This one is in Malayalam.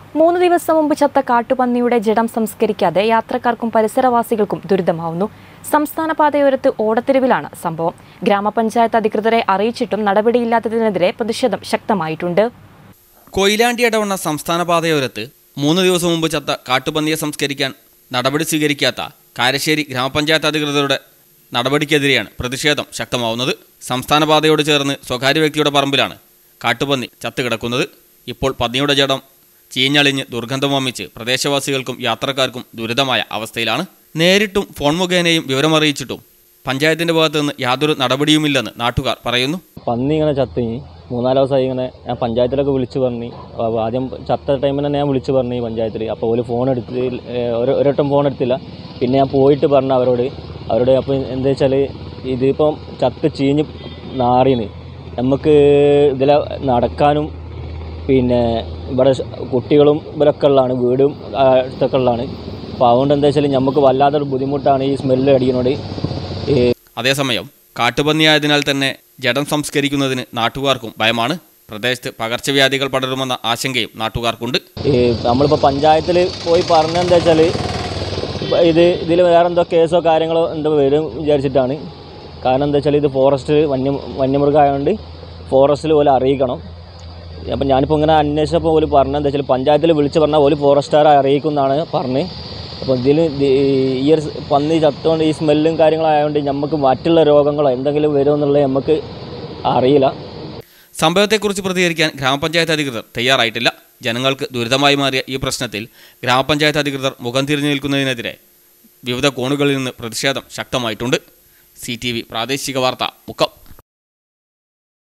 3 ദിവസം മുമ്പ് ചത്ത കാട്ടുപന്നിയുടെ ജഡം സംസ്കരിക്കാതെ യാത്രക്കാർക്കും പരിസരവാസികൾക്കും ദുരിതമാവുന്നു. സംസ്ഥാന പാതയോരത്ത് ഓടത്തെരുവിലാണ് സംഭവം. ഗ്രാമപഞ്ചായത്ത് അധികൃതരെ അറിയിച്ചിട്ടും നടപടിയില്ലാത്തതിനെതിരെ പ്രതിഷേധം ശക്തമായിട്ടുണ്ട്. കൊയിലാണ്ടി ഇടവണ്ണ സംസ്ഥാന പാതയോരത്ത് 3 ദിവസം മുമ്പ് ചത്ത കാട്ടുപന്നിയെ സംസ്കരിക്കാൻ നടപടി സ്വീകരിക്കാത്ത കാരശ്ശേരി ഗ്രാമപഞ്ചായത്ത് അധികൃതരുടെ നടപടിക്കെതിരെയാണ് പ്രതിഷേധം ശക്തമാവുന്നത്. സംസ്ഥാന പാതയോട് ചേർന്ന് സ്വകാര്യ വ്യക്തിയുടെ പറമ്പിലാണ് കാട്ടുപന്നി ചത്തുകിടക്കുന്നത്. ഇപ്പോൾ പന്നിയുടെ ജഡം ചീഞ്ഞളിഞ്ഞ് ദുർഗന്ധം വമിച്ച് പ്രദേശവാസികൾക്കും യാത്രക്കാർക്കും ദുരിതമായ അവസ്ഥയിലാണ്. നേരിട്ടും ഫോൺ മുഖേനയും വിവരമറിയിച്ചിട്ടും പഞ്ചായത്തിന്റെ ഭാഗത്തു നിന്ന് യാതൊരു നടപടിയുമില്ലെന്ന് നാട്ടുകാർ പറയുന്നു. പന്നി ഇങ്ങനെ ചത്തി 3-4 ദിവസമായി ഇങ്ങനെ ഞാൻ പഞ്ചായത്തിലൊക്കെ വിളിച്ചു പറഞ്ഞു. ആദ്യം ചത്ത ടൈമിൽ തന്നെ ഞാൻ വിളിച്ചു പറഞ്ഞു പഞ്ചായത്തിൽ. അപ്പോൾ ഒരു ഫോൺ ഒരൊട്ടം ഫോൺ എടുത്തില്ല. പിന്നെ ഞാൻ പോയിട്ട് പറഞ്ഞു അവരോട് അപ്പോൾ എന്താ വെച്ചാൽ ഇതിപ്പം ചത്ത് ചീഞ്ഞ് നാറിന് നമുക്ക് ഇതിൽ നടക്കാനും പിന്നെ ഇവിടെ കുട്ടികളും ഇവരൊക്കെ ഉള്ളതാണ്, വീടും അടുത്തൊക്കെ ഉള്ളതാണ്. അപ്പോൾ അതുകൊണ്ട് എന്താ വെച്ചാൽ നമുക്ക് വല്ലാത്തൊരു ബുദ്ധിമുട്ടാണ് ഈ സ്മെല്ല് അടിക്കുന്നോട്. അതേസമയം കാട്ടുപന്നിയായതിനാൽ തന്നെ ജഡം സംസ്കരിക്കുന്നതിന് നാട്ടുകാർക്കും ഭയമാണ്. പ്രദേശത്ത് പകർച്ചവ്യാധികൾ പടരുമെന്ന ആശങ്കയും നാട്ടുകാർക്കുണ്ട്. നമ്മളിപ്പോൾ പഞ്ചായത്തിൽ പോയി പറഞ്ഞെന്താ വെച്ചാൽ ഇതിൽ വേറെ എന്തോ കേസോ കാര്യങ്ങളോ എന്തോ വരും വിചാരിച്ചിട്ടാണ്. കാരണം എന്താ വെച്ചാൽ ഇത് ഫോറസ്റ്റ് വന്യമൃഗമായതുകൊണ്ട് ഫോറസ്റ്റിൽ പോലെ അറിയിക്കണം. അപ്പം ഞാനിപ്പോൾ ഇങ്ങനെ അന്വേഷിച്ചപ്പോൾ പോലും പറഞ്ഞെന്താ വെച്ചാൽ പഞ്ചായത്തിൽ വിളിച്ച് പറഞ്ഞാൽ ഒരു ഫോറസ്റ്റുകാരെ അറിയിക്കുമെന്നാണ് പറഞ്ഞ്. അപ്പോൾ ഇതിൽ ഈ ഒരു പന്നി ചത്തുകൊണ്ട് ഈ സ്മെല്ലും കാര്യങ്ങളായതുകൊണ്ട് നമുക്ക് മറ്റുള്ള രോഗങ്ങളോ എന്തെങ്കിലും വരുമെന്നുള്ളത് നമുക്ക് അറിയില്ല. സംഭവത്തെക്കുറിച്ച് പ്രതികരിക്കാൻ ഗ്രാമപഞ്ചായത്ത് അധികൃതർ തയ്യാറായിട്ടില്ല. ജനങ്ങൾക്ക് ദുരിതമായി മാറിയ ഈ പ്രശ്നത്തിൽ ഗ്രാമപഞ്ചായത്ത് അധികൃതർ മുഖം തിരിഞ്ഞു നിൽക്കുന്നതിനെതിരെ വിവിധ കോണുകളിൽ നിന്ന് പ്രതിഷേധം ശക്തമായിട്ടുണ്ട്. CTV പ്രാദേശിക വാർത്ത മുക്കം.